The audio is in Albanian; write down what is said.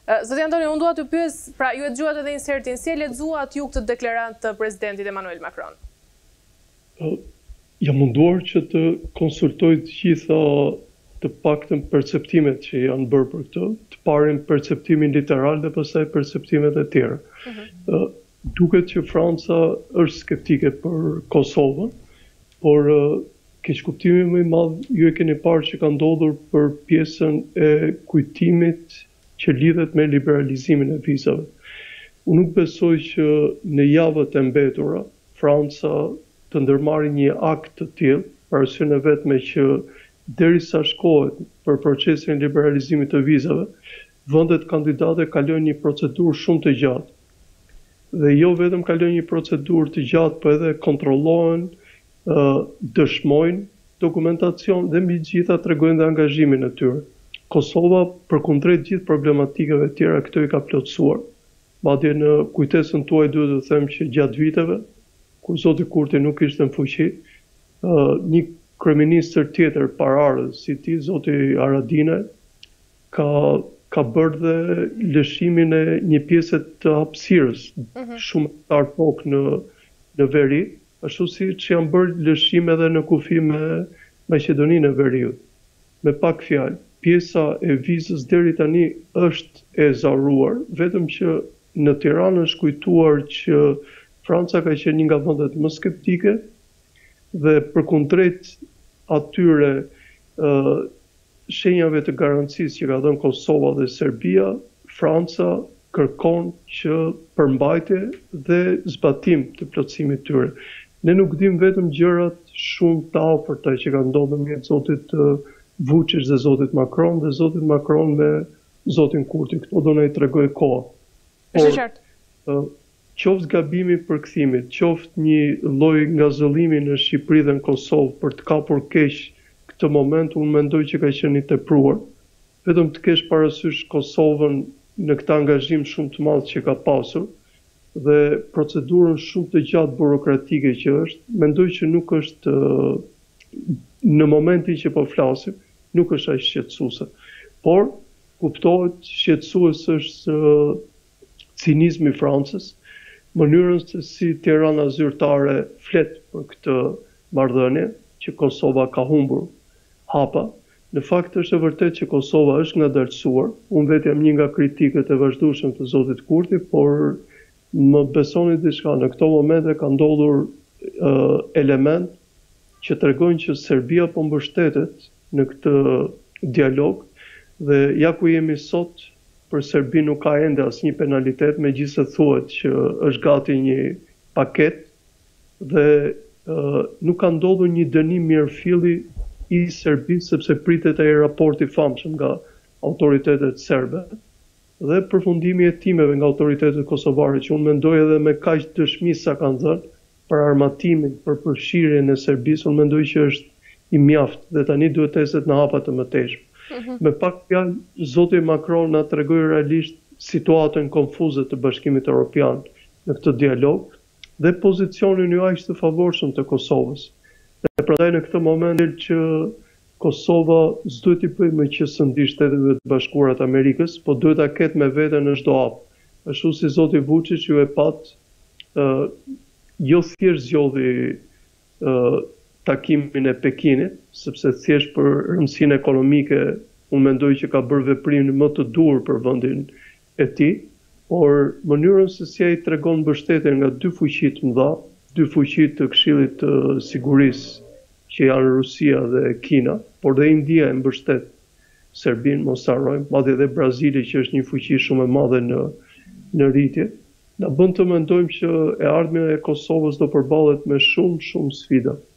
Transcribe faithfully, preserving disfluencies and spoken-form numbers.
Zoti Antoni, unë dua të pyes, pra ju e dëgjuat edhe insertin, si e lexuat ju këtë deklarant të presidentit Emmanuel Macron? Jam munduar që të konsultoj të gjitha të paktën perceptimet që janë bërë për këtë, të parin perceptimin literal dhe pastaj perceptimet e tjera. Uh-huh. Duket që Franca është skeptike për Kosovën, por uh, keq kuptimi më i madh ju e keni parë që ka ndodhur për pjesën e kujtimit që lidhet me liberalizimin e vizave. Unë nuk besoj që në javët e mbetura Franca të ndërmarrë një akt të tillë, për arsyeën e vetme që derisa shkohet për procesin e liberalizimit të vizave, vendet kandidate kalojnë një procedurë shumë të gjatë. Dhe jo vetëm kalojnë një procedurë të gjatë, por edhe kontrollohen, uh, dëshmojnë dokumentacion dhe mbi gjitha tregojnë dhe angazhimin e tyre. Kosova, përkundrejt gjithë problematikave tjera, këto i ka plotësuar. Madje në kujtesën tuaj duhet të them që gjatë viteve, kur zoti Kurti nuk ishte në fuqi, uh, një kryeministër tjetër pararës si ti, zoti Haradinaj, ka ka bërë dhe lëshimin e një pjese të hapësirës, mm-hmm. shumë të arpok në, në veri, ashtu si që janë bërë lëshim edhe në kufi me Maqedoninë e Veriut. Me pak fjalë, pjesa e vizës deri tani është e zaruar, vetëm që në Tiranë është kujtuar që Franca ka qenë një nga vendet më skeptike dhe përkundrejt atyre uh, shenjave të garancisë që ka dhënë Kosova dhe Serbia, Franca kërkon që përmbajtje dhe zbatim të plotësimit tyre. Ne nuk dim vetëm gjërat shumë të afërta që kanë ndodhur mes zotit uh, Vučić dhe zotit Macron dhe zotit Macron me zotin Kurti. Këto do na i tregoj koha. Është qartë. Uh, qoftë gabimi i përkthimit, qoftë një lloj ngazëllimi në Shqipëri dhe në Kosovë për të kapur keq këtë moment, unë mendoj që ka qenë i tepruar. Vetëm të kesh parasysh Kosovën në këtë angazhim shumë të madh që ka pasur dhe procedurën shumë të gjatë burokratike që është, mendoj që nuk është uh, në momentin që po flasim, nuk është aq shqetësuese. Por kuptohet shqetësues është uh, cinizmi i Francës, mënyrën se si Tirana zyrtare flet për këtë marrëdhënie që Kosova ka humbur hapa. Në fakt është e vërtet që Kosova është ngadalësuar. Unë vetë jam një nga kritikët e vazhdueshëm të zotit Kurti, por më besoni diçka, në këto momente ka ndodhur uh, element që tregojnë që Serbia po mbështetet në këtë dialog dhe ja ku jemi sot, për Serbi nuk ka ende asnjë penalitet, megjithëse thuhet që është gati një paketë dhe uh, nuk ka ndodhur një dënim mirëfilli i Serbisë sepse pritet ai raporti famshëm nga autoritetet serbe dhe përfundimi i hetimeve nga autoritetet kosovare që unë mendoj edhe me kaq dëshmi sa kanë dhënë për armatimin, për përfshirjen e Serbisë, unë mendoj që është i mjaftë dhe tani duhet testet në hapa të mëtejshme. Mm-hmm. Me pak fjalë, zoti Macron na tregoi realisht situatën konfuze të Bashkimit Evropian në këtë dialog dhe pozicionin jo aq të favorshëm të Kosovës. Dhe prandaj në këtë moment që Kosova s'duhet i bëjë më qësëndi Shteteve të Bashkuara të Amerikës, po duhet ta ketë me veten në çdo hap. Ashtu si zoti Vučić ju e pat uh, jo thjesht zgjodhi uh, takimin e Pekinit, sepse thjesht për rëndësinë ekonomike unë mendoj që ka bërë veprimin më të dur për vendin e tij, por mënyrën se si ai tregon mbështetje nga dy fuqi të mëdha, dy fuqi të Këshillit të Sigurisë që janë Rusia dhe Kina, por dhe India e mbështet Serbinë, mos harrojmë, madje edhe Brazili që është një fuqi shumë e madhe në në rritje. Na bën të mendojmë që e ardhmja e Kosovës do përballet me shumë shumë sfida.